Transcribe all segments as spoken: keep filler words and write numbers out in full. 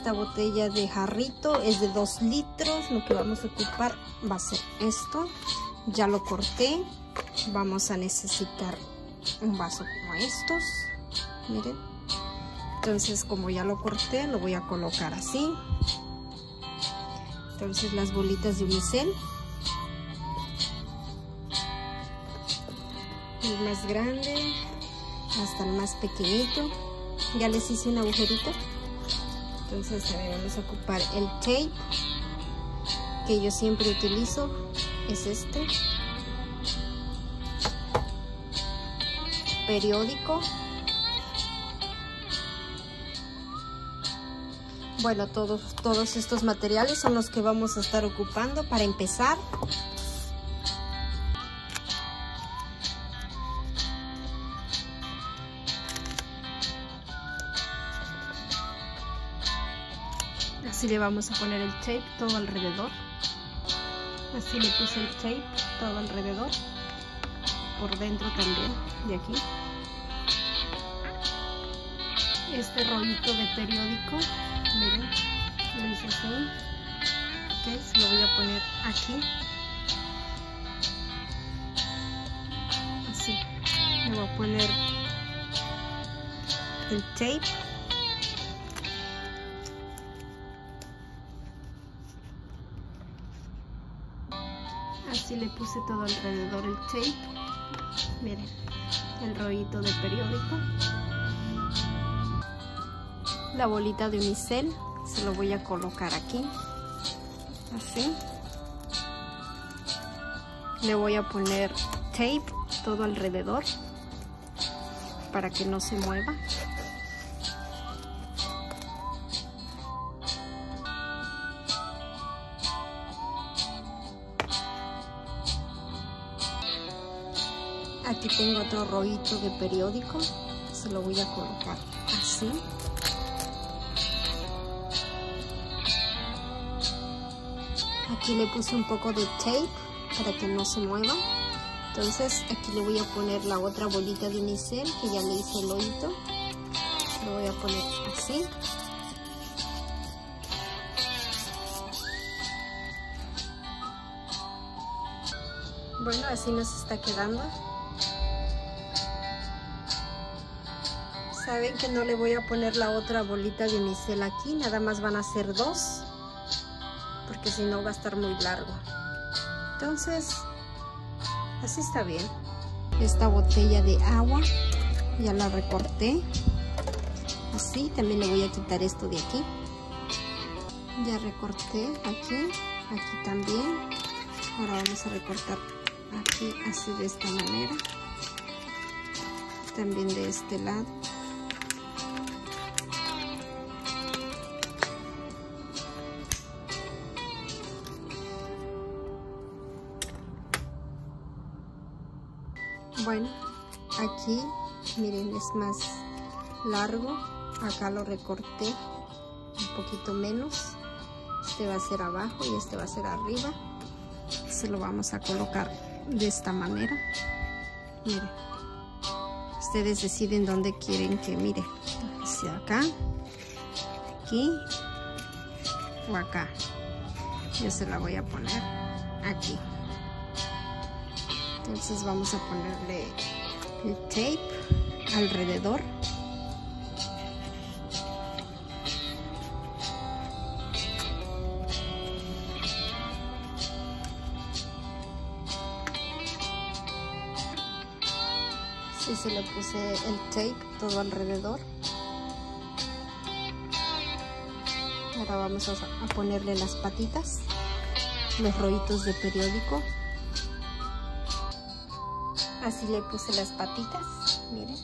esta botella de jarrito es de dos litros. Lo que vamos a ocupar va a ser esto. Ya lo corté. Vamos a necesitar un vaso como estos. Miren. Entonces, como ya lo corté, lo voy a colocar así. Entonces, las bolitas de unicel. El más grande hasta el más pequeñito. Ya les hice un agujerito. Entonces también vamos a ocupar el tape que yo siempre utilizo. Es este. Periódico. Bueno, todos, todos estos materiales son los que vamos a estar ocupando para empezar. Así le vamos a poner el tape todo alrededor. Así le puse el tape todo alrededor. Por dentro también, de aquí. Este rollito de periódico, miren, lo hice así. Okay, se lo voy a poner aquí. Así. Le voy a poner el tape. Así le puse todo alrededor el tape. Miren, el rollito de periódico. La bolita de unicel se lo voy a colocar aquí. Así. Le voy a poner tape todo alrededor para que no se mueva. Aquí tengo otro rollito de periódico, se lo voy a colocar así. Aquí le puse un poco de tape para que no se mueva. Entonces aquí le voy a poner la otra bolita de unicel que ya le hice el hoyito. Lo voy a poner así. Bueno, así nos está quedando. Saben que no le voy a poner la otra bolita de unicel aquí, nada más van a ser dos, porque si no va a estar muy largo. Entonces, así está bien. Esta botella de agua ya la recorté. Así, también le voy a quitar esto de aquí. Ya recorté aquí, aquí también. Ahora vamos a recortar aquí así de esta manera. También de este lado. Bueno, aquí miren, es más largo. Acá lo recorté un poquito menos. Este va a ser abajo y este va a ser arriba. Se lo vamos a colocar de esta manera. Miren, ustedes deciden dónde quieren que mire, hacia acá, aquí o acá. Yo se la voy a poner aquí. Entonces vamos a ponerle el tape alrededor. Sí, se le puse el tape todo alrededor. Ahora vamos a ponerle las patitas, los rollitos de periódico. Así le puse las patitas, miren.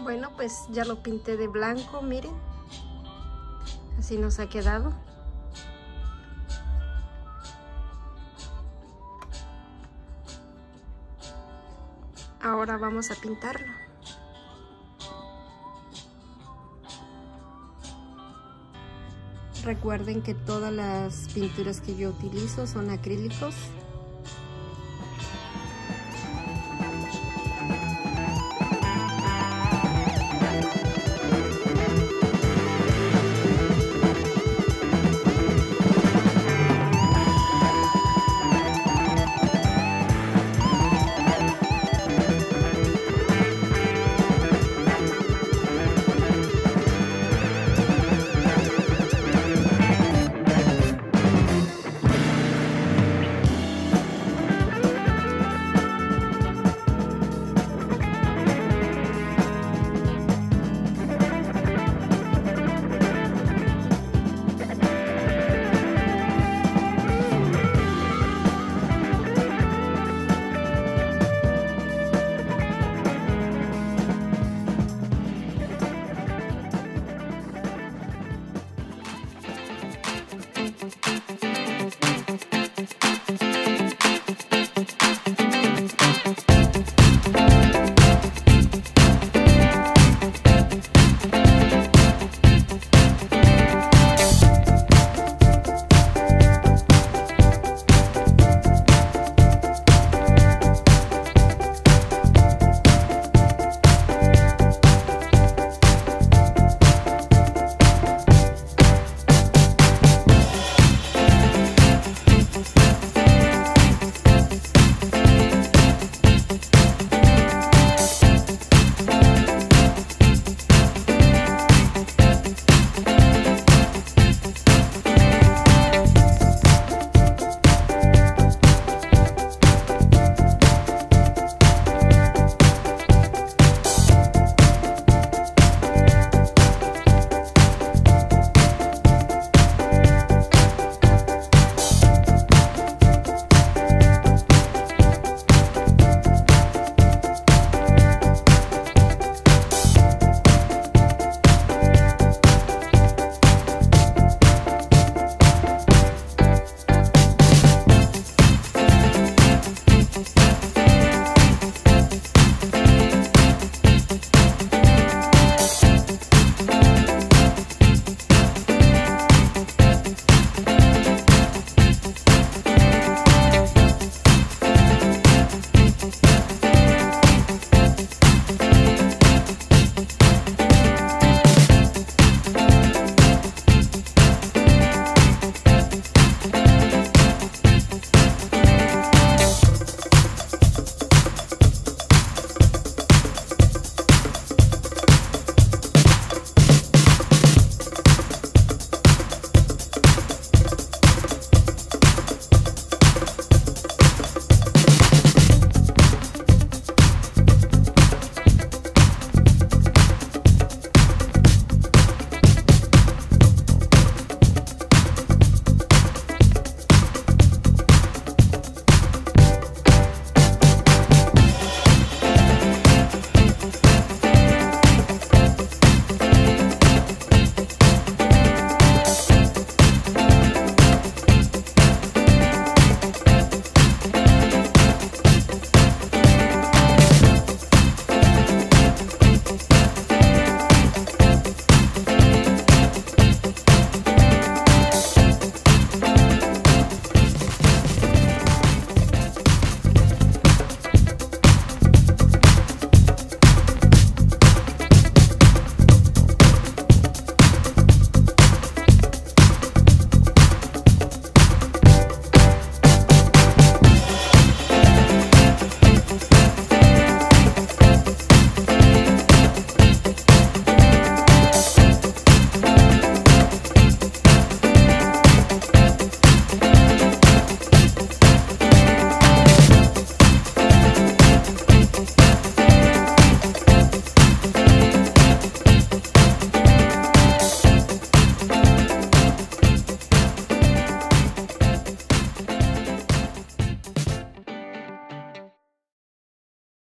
Bueno, pues ya lo pinté de blanco, miren. Así nos ha quedado. Ahora vamos a pintarlo. Recuerden que todas las pinturas que yo utilizo son acrílicos.